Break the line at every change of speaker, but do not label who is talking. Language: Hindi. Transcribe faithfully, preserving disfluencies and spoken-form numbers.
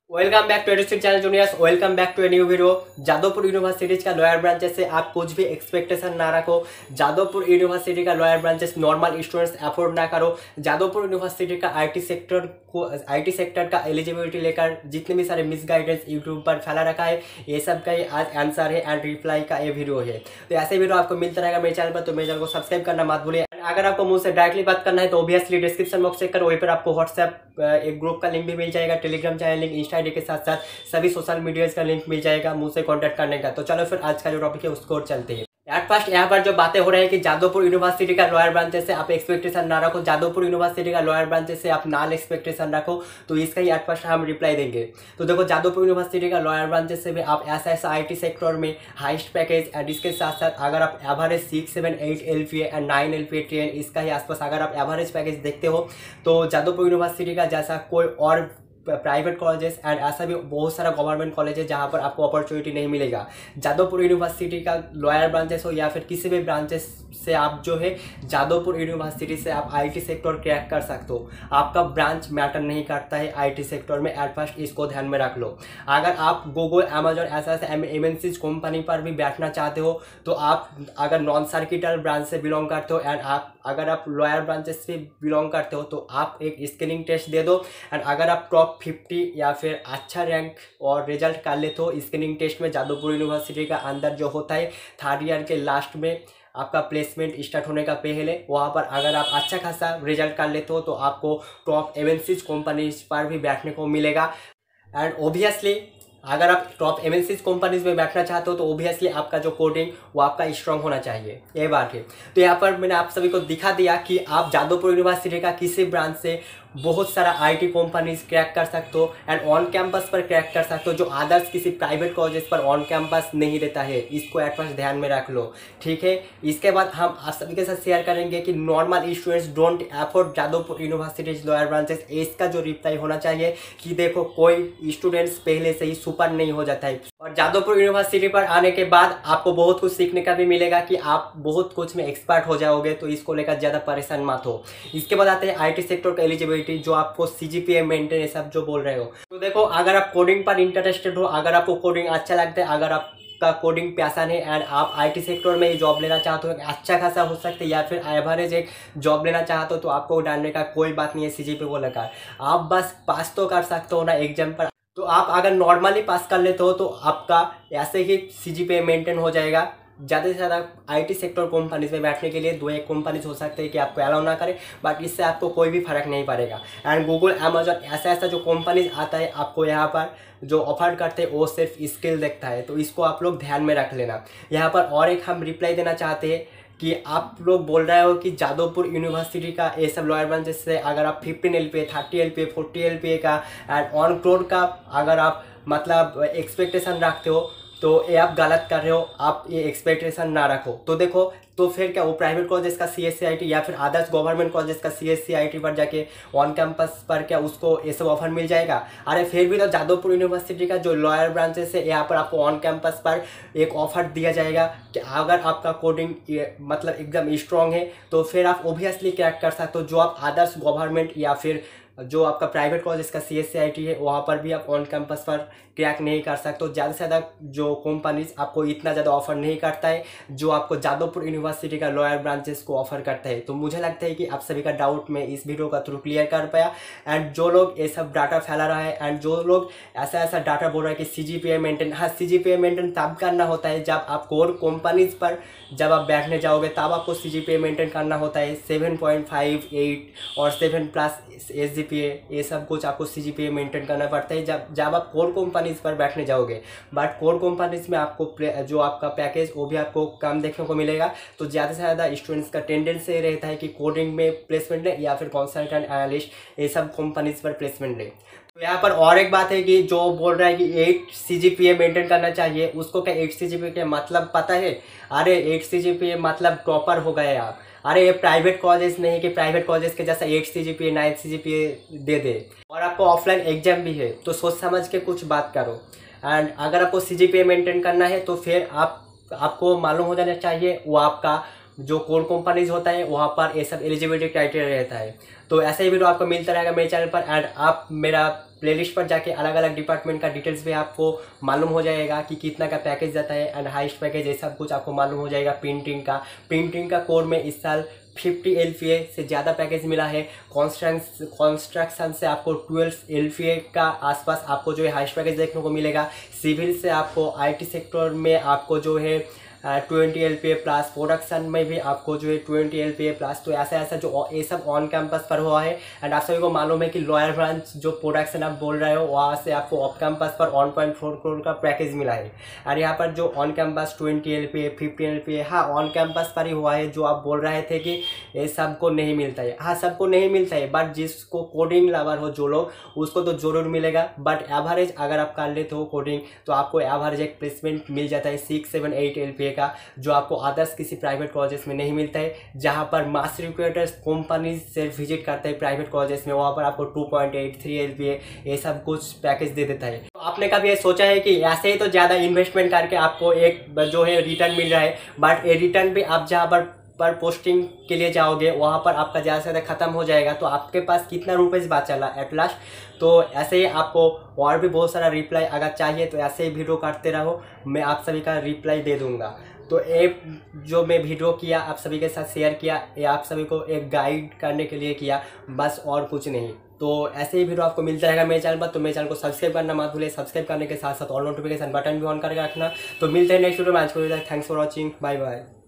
Welcome back to Edustic channel juniors. Welcome back to a new video. Jadavpur university का लोअर ब्रांचेस से आप कुछ भी एक्सपेक्टेशन ना रखो। जादवपुर यूनिवर्सिटी का lower branches normal students afford ना करो। जादवपुर यूनिवर्सिटी का आईटी सेक्टर को आईटी सेक्टर का एलिजिबिलिटी लेकर जितने भी सारे मिसगाइडेंस यूट्यूब पर फैला रखा है, ये सब का ही आज आंसर है एंड रिप्लाई का ये वीडियो है। तो ऐसे वीडियो आपको मिलता रहेगा मेरे चैनल पर, तो मेरे चैनल को सब्सक्राइब करना मत भूलिए। अगर आपको मुझसे डायरेक्टली बात करना है तो ऑब्वियसली डिस्क्रिप्शन बॉक्स चेक करो, वहीं पर आपको व्हाट्सएप एक ग्रुप का लिंक भी मिल जाएगा, Telegram channel link, Insta ID के साथ साथ सभी सोशल मीडिया का लिंक मिल जाएगा मुझसे कांटेक्ट करने का। तो चलो फिर आज का जो टॉपिक है उसको और चलते हैं। एट फर्स्ट यहाँ पर जो बातें हो रही है कि जादवपुर यूनिवर्सिटी का लोअर ब्रांचेस से आप एक्सपेक्टेशन ना रखो, जादवपुर यूनिवर्सिटी का लोअर ब्रांचेस से आप नाल एक्सपेक्टेशन रखो, तो इसका ही एट फर्स्ट हम रिप्लाई देंगे। तो देखो, जादवपुर यूनिवर्सिटी का लोअर ब्रांचेस से भी आप ऐसा ऐसा आईटी सेक्टर में हाईएस्ट पैकेज एंड इसके साथ साथ अगर आप average six seven eight L P and nine L P ten इसका ही आसपास अगर आप एवरेज पैकेज देखते हो, तो जादवपुर यूनिवर्सिटी का जैसा कोई और प्राइवेट कॉलेजेस एंड ऐसा भी बहुत सारा गवर्नमेंट कॉलेज है जहाँ पर आपको अपॉर्चुनिटी नहीं मिलेगा। जादवपुर यूनिवर्सिटी का लोअर ब्रांचेस हो या फिर किसी भी ब्रांचेस से आप जो है जादवपुर यूनिवर्सिटी से आप आईटी सेक्टर क्रैक कर सकते हो। आपका ब्रांच मैटर नहीं करता है आईटी सेक्टर में, एट फर्स्ट इसको ध्यान में रख लो। अगर आप गूगल, अमेजोन ऐसा ऐसा एमएनसी कंपनी पर भी बैठना चाहते हो, तो आप अगर नॉन सर्किटल ब्रांच से बिलोंग करते हो एंड आप अगर आप लोअर ब्रांचेस से बिलोंग करते हो, तो आप एक स्क्रीनिंग टेस्ट दे दो एंड अगर आप टॉप फिफ्टी या फिर अच्छा रैंक और रिजल्ट कर लेते हो स्क्रीनिंग टेस्ट में, जादवपुर यूनिवर्सिटी का अंदर जो होता है थर्ड ईयर के लास्ट में आपका प्लेसमेंट स्टार्ट होने का पहले, वहाँ पर अगर आप अच्छा खासा रिजल्ट कर लेते हो तो आपको टॉप एमएनसीज कंपनीज पर भी बैठने को मिलेगा। एंड ओबियसली अगर आप टॉप एमएनसीज कंपनीज में बैठना चाहते हो तो ओबियसली आपका जो कोडिंग वो आपका स्ट्रांग होना चाहिए, ये बात है। तो यहाँ पर मैंने आप सभी को दिखा दिया कि आप जादवपुर यूनिवर्सिटी का किसी ब्रांच से बहुत सारा आईटी कंपनीज क्रैक कर सकते हो एंड ऑन कैंपस पर क्रैक कर सकते हो, जो अदर्स किसी प्राइवेट कॉलेजेस पर ऑन कैंपस नहीं देता है। इसको एट फर्स्ट ध्यान में रख लो, ठीक है। इसके बाद हम आप सभी के साथ शेयर करेंगे कि normal students don't afford Jadavpur university lower branches. इसका जो रिप्लाई होना चाहिए कि देखो, कोई स्टूडेंट्स पहले से ही सुपर नहीं हो जाता है और जादवपुर यूनिवर्सिटी पर आने के बाद आपको बहुत कुछ सीखने का भी मिलेगा कि आप बहुत कुछ में एक्सपर्ट हो जाओगे, तो इसको लेकर ज्यादा परेशान मत हो। इसके बाद आते हैं आईटी सेक्टर का एलिजिबिलिटी, जो आपको सीजीपीए मेंटेन सब जो बोल रहे हो। तो देखो, अगर आप कोडिंग पर इंटरेस्टेड हो, अगर आपको कोडिंग अच्छा लगता है, अगर आपका कोडिंग पैशन है एंड आप आईटी सेक्टर में जॉब लेना चाहते हो, अच्छा खासा हो सकते हैं या फिर एवरेज एक जॉब लेना चाहते हो, तो आपको डालने का कोई बात नहीं है सीजीपीए को लेकर। आप बस पास तो कर सकते हो ना एग्जाम पर। तो आप अगर नॉर्मली पास कर लेते हो तो आपका ऐसे ही सीजीपीए मेंटेन हो जाएगा। ज़्यादा से ज़्यादा आईटी सेक्टर कंपनीज में बैठने के लिए दो एक कंपनीज हो सकते हैं कि आपको अलाउ ना करें, बट इससे आपको कोई भी फर्क नहीं पड़ेगा। एंड गूगल, अमेजोन ऐसा ऐसा जो कंपनीज आता है आपको यहाँ पर जो ऑफर करते हैं वो सिर्फ स्किल देखता है, तो इसको आप लोग ध्यान में रख लेना। यहाँ पर और एक हम रिप्लाई देना चाहते हैं कि आप लोग बोल रहे हो कि जादवपुर यूनिवर्सिटी का ये सब लोअर ब्रांचेस से अगर आप fifteen L P A, thirty L P A, forty L P A का एंड ऑन क्रोड का अगर आप मतलब एक्सपेक्टेशन रखते हो, तो ये आप गलत कर रहे हो। आप ये एक्सपेक्टेशन ना रखो। तो देखो, तो फिर क्या वो प्राइवेट कॉलेज का C S C I T या फिर अदर्स गवर्नमेंट कॉलेज का C S C I T पर जाके ऑन कैंपस पर क्या उसको ये सब ऑफर मिल जाएगा? अरे फिर भी तो जादवपुर यूनिवर्सिटी का जो लोअर ब्रांचेस है यहाँ पर आपको ऑन कैंपस पर एक ऑफर दिया जाएगा कि अगर आपका कोडिंग मतलब एकदम स्ट्रॉन्ग है तो फिर आप ओबियसली क्रैक कर सकते हो, जो आप अदर्स गवर्नमेंट या फिर जो आपका प्राइवेट कॉलेज का C S C I T है वहाँ पर भी आप ऑन कैंपस पर क्रैक नहीं कर सकते हो। ज़्यादा से ज़्यादा जो कंपनीज आपको इतना ज़्यादा ऑफर नहीं करता है जो आपको जादवपुर यूनिवर्सिटी का लोअर ब्रांचेस को ऑफर करता है। तो मुझे लगता है कि आप सभी का डाउट मैं इस वीडियो का थ्रू क्लियर कर पाया। एंड जो लोग ये सब डाटा फैला रहा है एंड जो लोग ऐसा ऐसा डाटा बोल रहा है कि सी जी पी ए मेंटेन, हाँ सी जी पी ए मेंटेन तब करना होता है जब आप कोर कंपनीज पर जब आप बैठने जाओगे तब आपको सी जी पी ए मेंटेन करना होता है। सेवन पॉइंट फाइव एट और seven plus S G P A, ये सब कुछ आपको सी जी पी ए मेंटेन करना पड़ता है जब जब आप कोर कंपनीज पर बैठने जाओगे। बट कोर कंपनीज में आपको जो आपका पैकेज वो भी आपको कम देखने को मिलेगा। तो ज़्यादा से ज़्यादा स्टूडेंट्स का टेंडेंसी ये रहता है कि कोडिंग में प्लेसमेंट ले या फिर कंसल्टेंट एनालिस्ट, ये सब कंपनीज पर प्लेसमेंट ले। तो यहाँ पर और एक बात है कि जो बोल रहा है कि eight C G P A maintain करना चाहिए, उसको क्या एट सी जी पी ए के मतलब पता है? अरे एट सी जी पी ए मतलब टॉपर हो गए आप। अरे ये प्राइवेट कॉलेज नहीं कि प्राइवेट कॉलेज के जैसा eight C G P A nine C G P A दे दे, और आपको ऑफलाइन एग्जाम भी है, तो सोच समझ के कुछ बात करो। एंड अगर आपको सी जी पी ए मेंटेन करना है तो फिर आप आपको मालूम हो जाना चाहिए वो आपका जो कोर कंपनीज होता है वहाँ पर ये सब एलिजिबिलिटी क्राइटेरिया रहता है। तो ऐसे ही वीडियो आपको मिलता रहेगा मेरे चैनल पर, एंड आप मेरा प्लेलिस्ट पर जाके अलग अलग डिपार्टमेंट का डिटेल्स भी आपको मालूम हो जाएगा कि कितना का पैकेज जाता है, एंड हाईएस्ट पैकेज ये सब कुछ आपको मालूम हो जाएगा। प्रिंटिंग का प्रिंटिंग का कोर में इस साल फिफ्टी एल पी ए से ज़्यादा पैकेज मिला है। कॉन्स्ट्रक्शन कॉन्स्ट्रक्शन से आपको ट्वेल्व एल पी ए का आसपास आपको जो है हाईएस्ट पैकेज देखने को मिलेगा। सिविल से आपको आई टी सेक्टर में आपको जो है twenty L P A plus, production में भी आपको जो है twenty L P A plus. तो ऐसा ऐसा जो ये सब ऑन कैंपस पर हुआ है। एंड आप सभी को मालूम है कि लॉयर ब्रांच जो प्रोडक्शन आप बोल रहे हो वहाँ से आपको ऑफ कैंपस पर वन पॉइंट फोर करोड़ का पैकेज मिला है। और यहाँ पर जो on campus twenty L P A, fifty L P A, हाँ ऑन कैंपस पर ही हुआ है। जो आप बोल रहे थे कि ये सबको नहीं मिलता है, हाँ सबको नहीं मिलता है, बट जिसको कोडिंग लवर हो जो लोग, उसको तो जरूर मिलेगा। बट एवरेज अगर आप कर लेते हो कोडिंग तो आपको एवरेज एक प्लेसमेंट मिल जाता है six seven eight L P A का, जो आपको अदर्स किसी प्राइवेट कॉलेजेस में नहीं मिलता है। जहां पर मास रिक्रूटर्स कंपनीज से विजिट करते हैं प्राइवेट कॉलेजेस में, वहां पर आपको two point eight three L P A ये सब कुछ पैकेज दे देता है। तो आपने कभी ये सोचा है कि ऐसे ही तो ज़्यादा इन्वेस्टमेंट करके आपको एक जो है रिटर्न मिल रहा है, बट ये रिटर्न भी आप जहाँ पर पर पोस्टिंग के लिए जाओगे वहाँ पर आपका ज़्यादा से ज़्यादा खत्म हो जाएगा, तो आपके पास कितना रुपये बात चला एट लास्ट। तो ऐसे ही आपको और भी बहुत सारा रिप्लाई अगर चाहिए तो ऐसे ही वीडियो करते रहो, मैं आप सभी का रिप्लाई दे दूँगा। तो एक जो मैं वीडियो किया आप सभी के साथ शेयर किया, ये आप सभी को एक गाइड करने के लिए किया, बस और कुछ नहीं। तो ऐसे ही वीडियो आपको मिलता रहेगा मेरे चैनल पर। तो मेरे चैनल को सब्सक्राइब करना मत भूलिए, सब्सक्राइब करने के साथ साथ ऑल नोटिफिकेशन बटन भी ऑन करके रखना। तो मिलते हैं नेक्स्ट वीडियो में। आज को thanks for watching, bye bye.